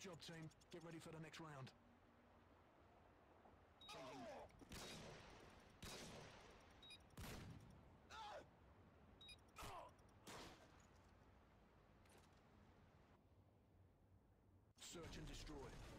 job, team. Get ready for the next round. Changing. Search and destroy.